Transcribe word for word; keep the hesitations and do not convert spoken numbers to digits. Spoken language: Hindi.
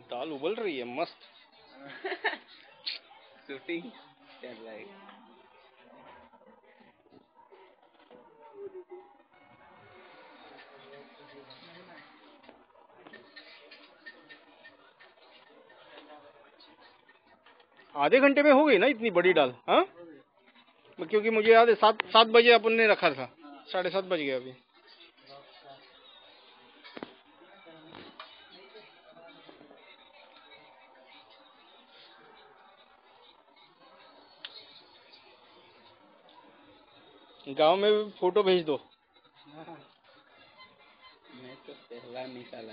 दाल उबल रही है मस्त। शूटिंग चल रहा है। आधे घंटे में हो गई ना इतनी बड़ी दाल? हाँ, क्योंकि मुझे याद है सात सात बजे अपन ने रखा था, साढ़े सात बज गए अभी। गांव में भी फोटो भेज दो। मैं तो पहला निकाला।